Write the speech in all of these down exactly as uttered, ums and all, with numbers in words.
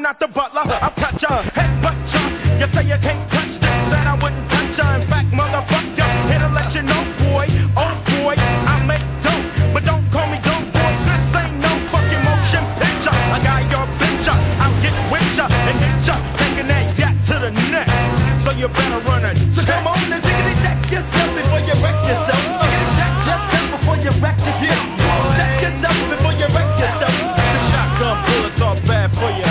I'm not the butler. I'll cut ya, headbutt ya. You say you can't touch this, said I wouldn't touch ya. In fact, motherfucker, here to let you know, boy, oh boy, I make dope, but don't call me dope, boy. This ain't no fucking motion picture. I got your picture, I'll get with ya and hit ya, taking that yak to the neck. So you better run it. So come on and tickety check yourself before you wreck yourself. Tickety check yourself before you wreck yourself. Yeah. Check yourself before you wreck yourself. The shotgun bullets are bad for you.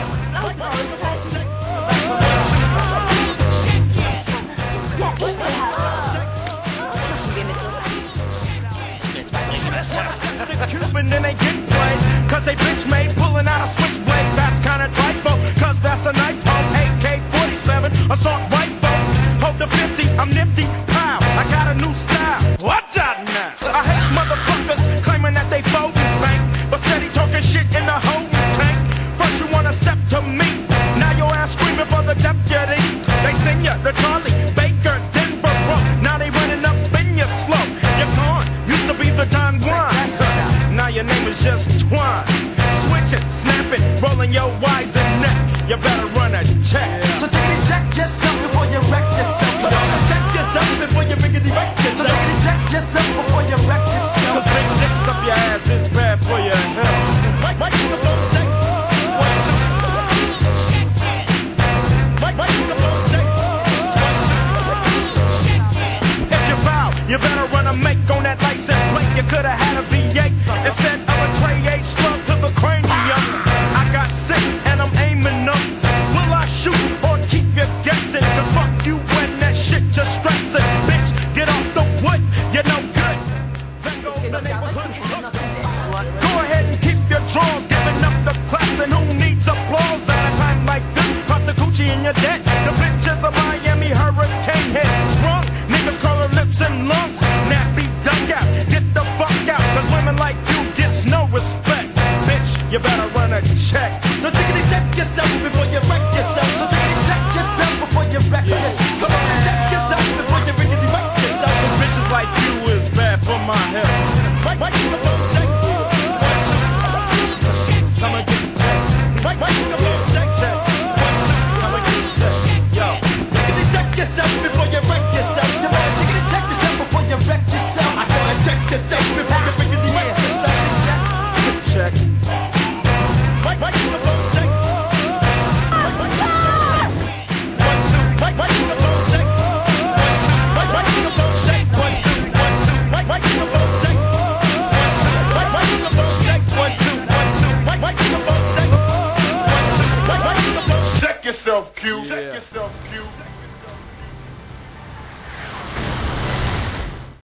The Cuban then they get played, cause they bitch made pulling out a switchblade. That's kinda trifle, cause that's a knife hole. A K forty-seven, assault rifle. Hold the fifty, I'm nifty, pow, I got a new style. Watch out now. I hate motherfuckers claiming that they folding bank, but steady talking shit in the holding tank. First you wanna step to me, now your ass screaming for the deputy. They sing ya, the Charlie, Baker, Denver, bro. Now they running up in your slow. You're gone, used to be the Don Juan. Now your name is just Twine. Switching, snapping, rolling your wise and neck. You better run a check. So tickety check yourself before you wreck yourself. Come on, check yourself before you rickety wreck yourself. So tickety check yourself before you wreck yourself. Cause big dicks up your ass is bad for you. Mike, Mike, the phone check. One, two. Mike, Mike, the phone check. One, two. If you foul, you better run a make on that license plate. You could've had a V eight instead of a Trey H slug to the cranium. I got six and I'm aiming them. Will I shoot or keep you guessing? Cause fuck you when that shit just stressing. Bitch, get off the wood, you're no good. There goes the neighborhood hook. Go ahead and keep your drawers, giving up the claps, and who needs applause at a time like this? Pop the coochie in your debt. The bitches of Miami hurricane head sprung. Niggas call her lips and lungs. Nappy duck out, get the fuck out. Cause women like you gets no respect. Bitch, you better run a check. So tickety check yourself before you wreck yourself. So tickety check yourself before you wreck yourself. Come on and check yourself before you rickety wreck yourself. Cause bitches like you is bad for my health. Mike, Mike, the phone check. One, two. Come and get checked. Mike, Mike, the phone check. Check. One, two. Come and get checked. Yo. Tickety check yourself before you wreck yourself. You better tickety check yourself before you wreck yourself. I said check yourself before you rickety wreck yourself. Check. Mike, Mike, the phone check. Mike, Mike, the phone check. One, two. Mike, Mike, the phone check. One, two. Mike, Mike, the phone check. One, two. One, two. Mike, Mike, the phone check. One, two. Mike, Mike, the phone check. One, two. One, two. Mike, Mike, the phone check. One, two. Mike, Mike, the phone check. Check yourself, Q. Yeah. Check yourself, Q.